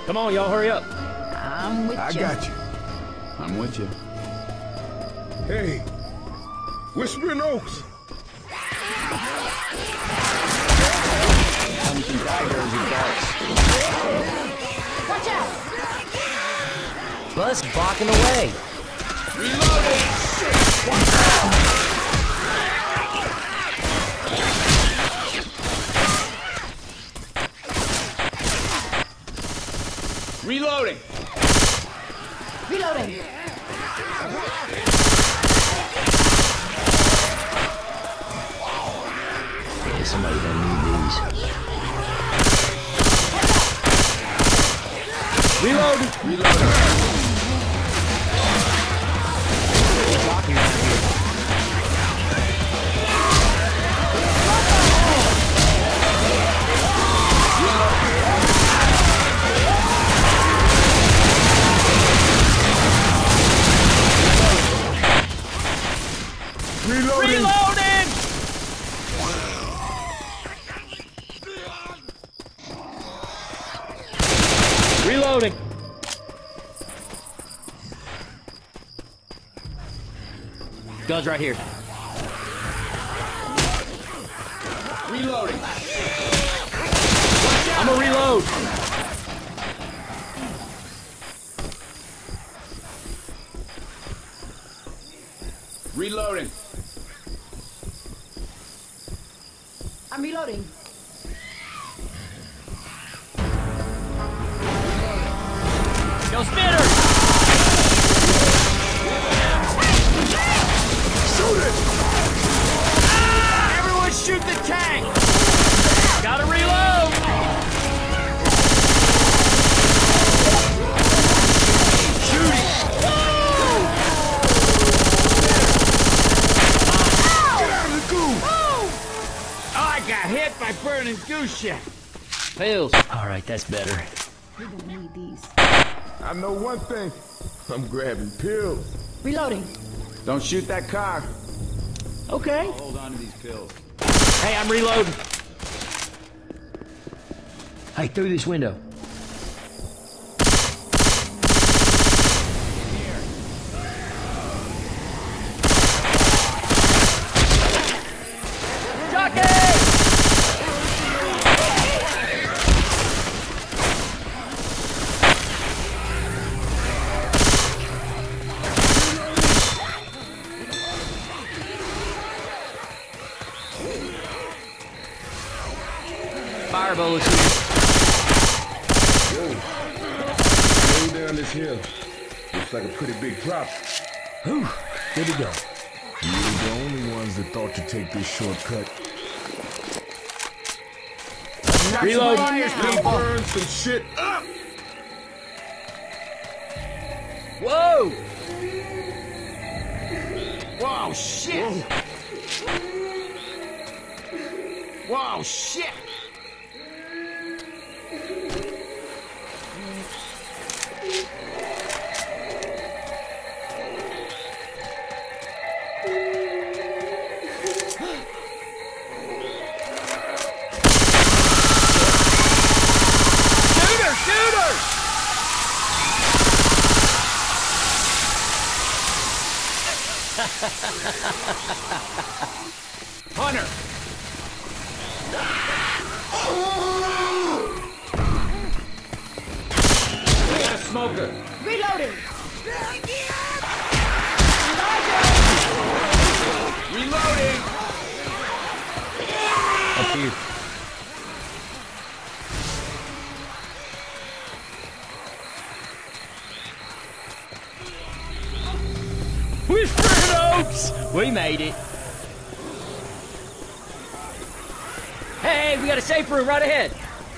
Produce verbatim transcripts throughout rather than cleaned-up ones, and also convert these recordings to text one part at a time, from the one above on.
Come on, y'all, hurry up. I'm with I you. got you. I'm with you. Hey, Whispering Oaks. Some daggers and darts. Watch out! Bus blocking the way. Reloading! Reloading. Reloading! Yeah, somebody gonna need these. Reloading. Reloading. Blocking right here. Reloading! Reloading! Reloading. Guns right here. Reloading. I'm a reload. Reloading. I'm reloading. Go spitter! Shoot it! Everyone shoot the tank! Gotta reload! Shoot it! Get out of the goo! Oh, I got hit by burning goose shit. Pills. All right, that's better. We're gonna need these. I know one thing. I'm grabbing pills. Reloading. Don't shoot that car. Okay. I'll hold on to these pills. Hey, I'm reloading. Hey, through this window. Jockey! Fire bullets here. Yo, go down this hill. Looks like a pretty big drop. Whew, good to go. You ain't the only ones that thought to take this shortcut. Reload. Let's burn some shit up! Whoa! Whoa, shit! Whoa, shit! Shooter! Shooter! Hunter! We got a smoker! Reloading. Reloading! Up here. Whispering Oaks! We made it. Hey, we got a safe room right ahead.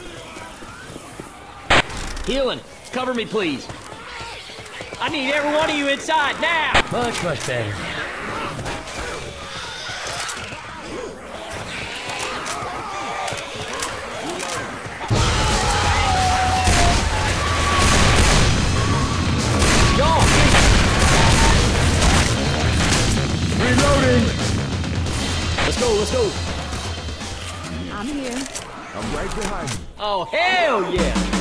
Healing. Cover me, please. I need every one of you inside now. Much, much better. Go. Reloading! Let's go, let's go. I'm here. I'm right behind you. Oh, hell yeah.